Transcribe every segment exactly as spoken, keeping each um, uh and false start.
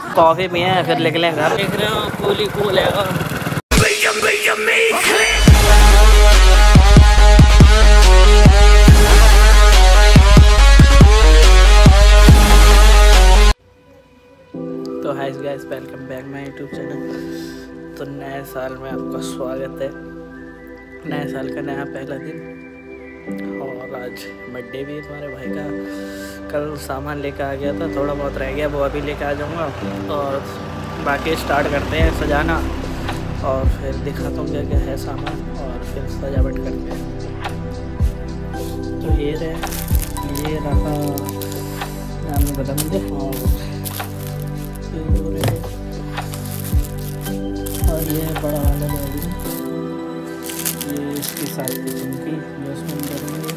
Coffee पिए फिर निकलें घर। देख रहे हो कूल ही कूल है। तो hi guys, welcome back my YouTube channel. तो नए साल में आपका स्वागत है। नए साल का नया पहला दिन और आज बर्थडे भी है तुम्हारे भाई का। कल सामान लेकर आ गया था, थोड़ा बहुत रह गया, वो अभी लेकर आ जाऊँगा। और बाकी स्टार्ट करते हैं सजाना और फिर दिखाता हूँ क्या क्या है सामान और फिर सजावट करते हैं। तो ये रहे, ये रहा नाम बता मुझे। और ये बड़ा वाला बैलून, ये इसके साथ की चमकी जो उसमें करेंगे।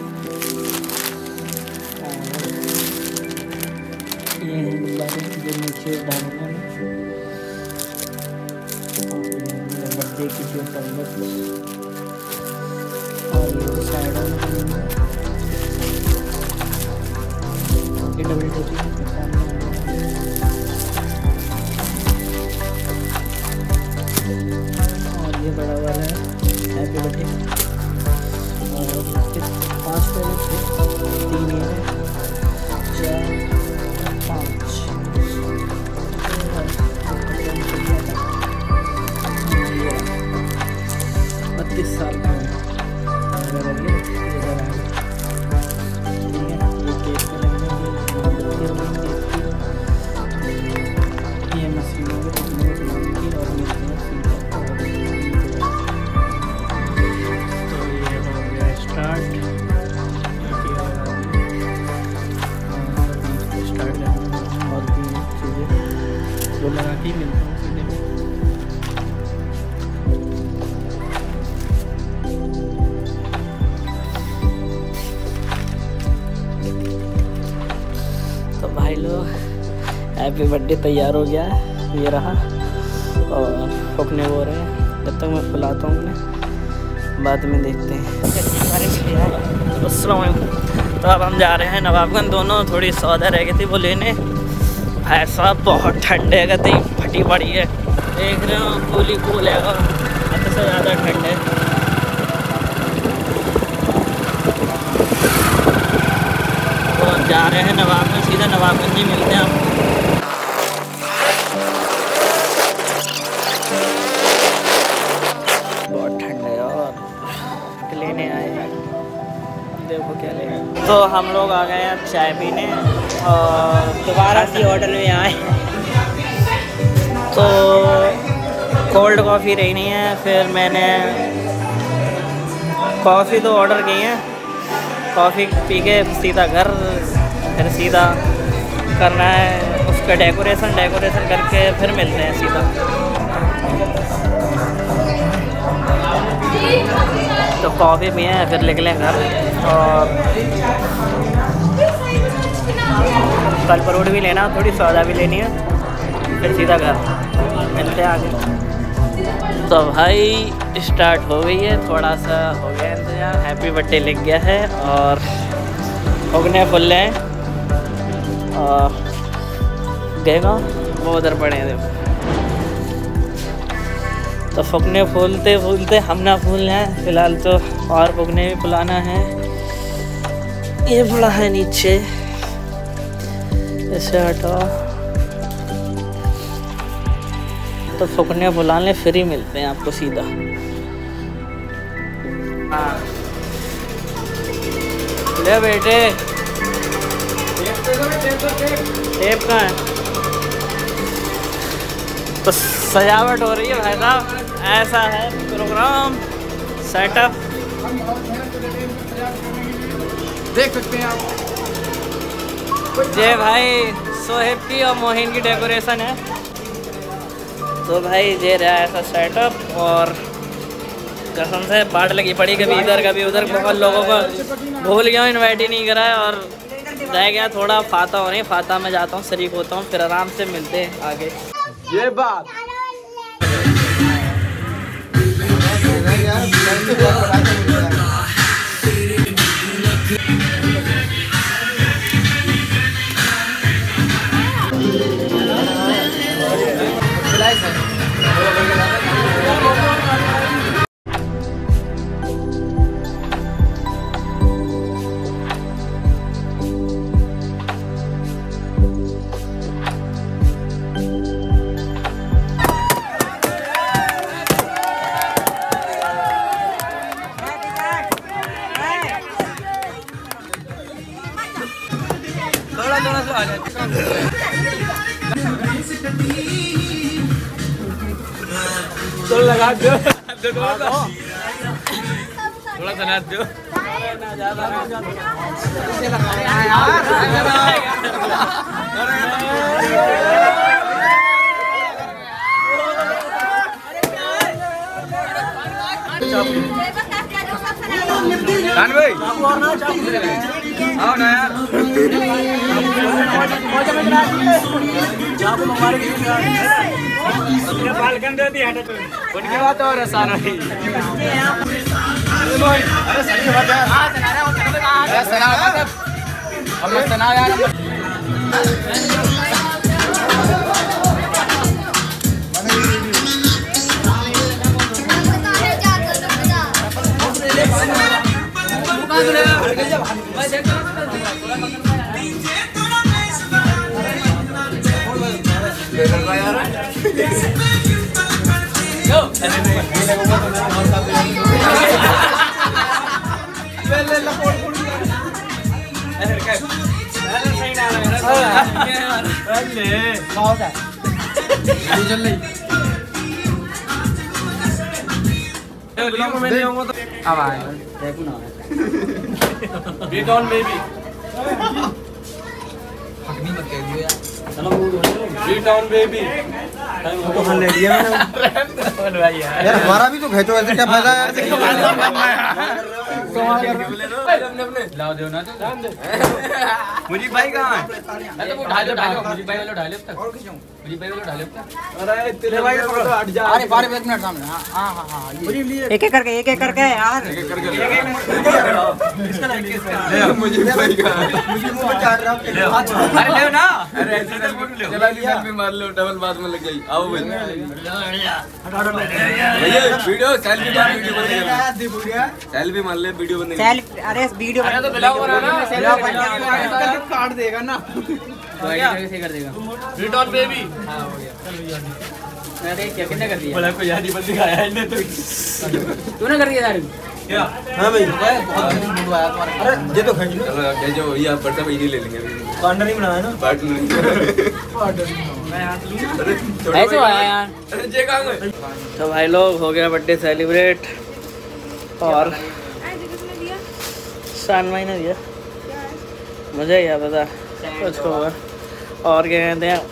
ये है गुब्बारे जो नीचे डालूंगा मैं। और ये मेरे बर्थडे की जो टॉयलेट और ये साइड में ये डबल टोपी और ये बड़ा वाला है हैप्पी बर्थडे। और पाँच पैकेट थे, तीन ये चार पाँच बत्तीस साल का ये मशीनों वो लगा के मिलता हूँ सीधे में। तो भाई लोग हैप्पी बर्थडे तैयार हो गया है, ये रहा। और फूकने हो रहे हैं, जब तक मैं फुलाता हूँ उन्हें, बाद में देखते हैं। अस्सलाम वालेकुम। तो अब हम जा रहे हैं नवाबगंज। दोनों थोड़ी सौदा रह गई थी वो लेने। भाई साहब बहुत ठंड है, कहते फटी पड़ी है। देख रहे हो कूल ही कूल है और हद से ज़्यादा ठंड है। तो अब जा रहे हैं नवाबगंज, सीधा नवाबगंज ही मिलते हैं हम। बहुत ठंड है और लेने आए हैं, देखो क्या लेंगे। तो हम लोग आ गए हैं चाय पीने और दोबारा सी ऑर्डर में आए। तो कोल्ड कॉफ़ी रही नहीं है, फिर मैंने कॉफ़ी तो ऑर्डर की है। कॉफ़ी पी के सीधा घर, फिर सीधा करना है उसका डेकोरेशन डेकोरेशन करके फिर मिलते हैं सीधा। तो कॉफ़ी पिए फिर निकलें घर और फल फ्रूट भी लेना, थोड़ी सौदा भी लेनी है, फिर सीधा घर मिलते हैं आगे। तो भाई स्टार्ट हो गई है, थोड़ा सा हो गया इंतजार। हैप्पी बर्थडे लिख गया है और उगने फुल हैं और गएगा वो उधर पड़े हैं देखो। तो फुकने फूलते फूलते हम ना फूल हैं फिलहाल तो, और फुकने भी फुलाना है। ये फुला है नीचे, इसे हटा। तो फुकने फुलाने फिर ही मिलते हैं आपको सीधा। हाँ ले बेटे, टेप कहाँ है? तो सजावट हो रही है भाई साहब, ऐसा है प्रोग्राम सेटअप, देख सकते हैं आप। ये भाई सोहेब की और मोहिन की डेकोरेशन है। तो भाई ये रहा ऐसा सेटअप और कसम से बाट लगी पड़ी, कभी इधर कभी उधर। बहुत लोगों को भूल गया, इनवाइट ही नहीं करा है और रह गया थोड़ा। फाता हो रही, फाता में जाता हूँ, शरीक होता हूँ, फिर आराम से मिलते हैं आगे। ये बात थोड़ा थोड़ा सा आ जाए। तो लगा दो थोड़ा सा नाच दो। कान भाई आओ ना यार। बालकन दे दिया उनकी बात और आसान है। अरे सही बात है। अरे सना मतलब हम सना यार। Beat on baby. Beat on baby. तो हाँ ले लिया मैंने यार। हमारा भी तो भेजो, ऐसे क्या फायदा यार। लाओ दो ना तो मुझे भाई कहाँ है? तो वो ढाल लो ढाल लो मुझे भाई वाला ढाल लो तक। मुझे भाई वाला ढाल लो तक। अरे तेरे भाई को हट जा। अरे बारह एक मिनट सामने। हाँ हाँ हाँ हाँ एक एक करके एक एक करके यार। एक एक करके मुझे भाई का मुझे मुंह में चाट रहा हूं। अरे ले ना। अरे ऐसे ले चला लिया भी मार लो, डबल बात में लग गई। आओ भाई भैया वीडियो सेल्फी मार, वीडियो बंद कर। सेल्फी मार ले, वीडियो बंद कर। सेल्फ अरे वीडियो अरे तो ब्लॉग बना ना। ब्लॉग बन गया। काट देगा ना। कैसे कर देगा? Beat on baby. अरे क्या कितने कर दिया? बड़ा को याद ही बंद दिखाया इन्हें तो। तूने कर दिया यार? क्या? हां भाई बहुत मूड आया तुम्हारा। अरे ये तो खींच लो। चलो भेजो ये आप बड़ा वीडियो ले लेंगे अभी। पार्टनर ही बनाया ना। पार्टनर मैं हाथ लूं। अरे ऐसे आया यार। अरे जे कहां गए? तो भाई लोग हो गया बर्थडे सेलिब्रेट और शानवाई ने दिया मुझे क्या पता कुछ होगा। और क्या कहते हैं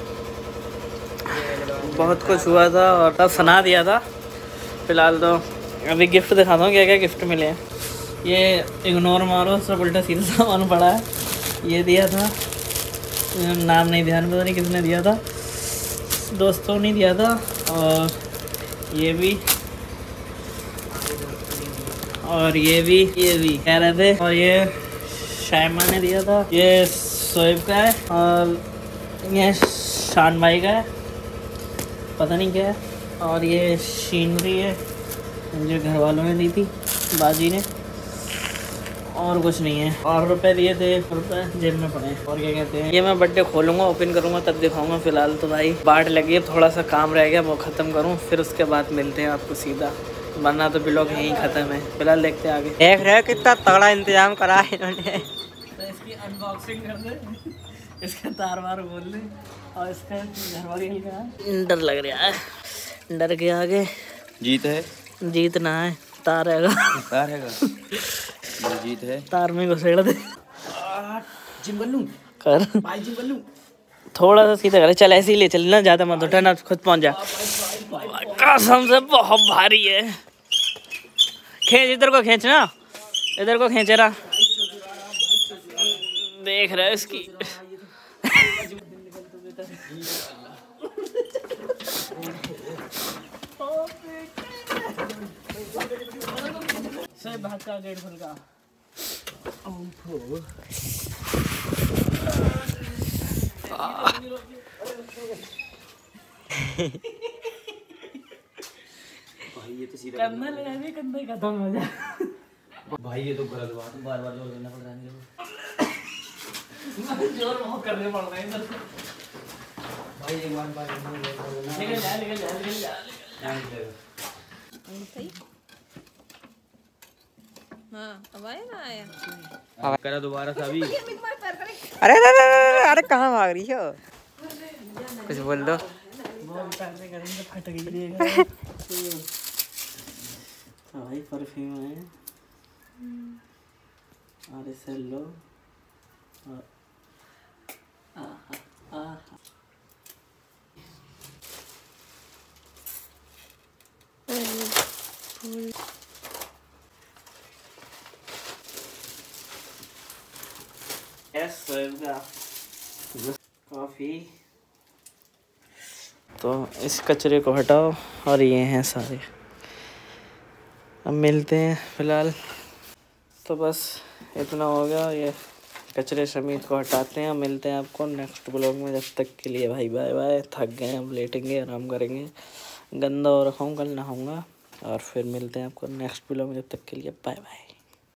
बहुत कुछ हुआ था और तब सुना दिया था। फिलहाल तो अभी गिफ्ट दिखाता हूँ क्या क्या गिफ्ट मिले हैं। ये इग्नोर मारो, सब उल्टा सीधा सामान पड़ा है। ये दिया था, नाम नहीं ध्यान पता नहीं किसने दिया था, दोस्तों ने दिया था। और ये भी और ये भी ये भी कह रहे थे। और ये शायमा ने दिया था। ये शोएब का है और ये शान भाई का है, पता नहीं क्या है। और ये शीनरी है मुझे घर वालों ने दी थी, बाजी ने। और कुछ नहीं है। और रुपए दिए थे, रुपए जेब में पड़े। और क्या कहते हैं, ये मैं बर्थडे खोलूँगा, ओपन करूँगा तब दिखाऊँगा। फिलहाल तो भाई बाट लगी है, थोड़ा सा काम रह गया वो ख़त्म करूँ, फिर उसके बाद मिलते हैं आपको सीधा, वरना तो ब्लॉग यहीं ख़त्म है। फिलहाल देखते हैं आगे। देख रहे हो कितना तगड़ा इंतजाम करा है इन्होंने। तो इसकी अनबॉक्सिंग कर दे, इसका तार वार बोल दे और इसका घर वाली का डर लग रहा है। डर के आगे जीत है, जीत ना है, तार रहेगा। तार हैगा ये जीत है। तार में घुसेड़ दे जिम बल्लू कर, भाई जिम बल्लू थोड़ा सा सीधा कर। चल ऐसे ही ले चल ना, ज़्यादा मत उठा ना, खुद पहुंच जा। कसम से बहुत भारी है। खींच, इधर को खींचना, इधर को खींचे रहा। देख रहा है इसकी। से भाग का गेट खुल का। कंधा लगा भी कंधा ही खत्म हो जाए। भाई ये तो गलत बात है, बार बार जोर करना पड़ रहा है। जोर बहुत करने पड़ रहे हैं इधर। भाई एक बार बार निकल जा, निकल जा, निकल जा। सही हाँ अब आया ना आया करा दोबारा सा अभी। ये तुम्हारे पैर पर अरे अरे अरे अरे कहाँ भाग रही हो? कुछ बोल दो। फट गई भाई परफ्यूम है और इसे लो और आहा आहा यस कॉफी। तो इस कचरे को हटाओ और ये हैं सारे। अब मिलते हैं फिलहाल। तो बस इतना हो गया, ये कचरे समीत को हटाते हैं। मिलते हैं आपको नेक्स्ट ब्लॉग में। जब तक के लिए भाई बाय बाय। थक गए, अब लेटेंगे, आराम करेंगे। गंदा हो रखा हूँ, कल नहाऊंगा और फिर मिलते हैं आपको नेक्स्ट ब्लॉग में। जब तक के लिए बाय बाय।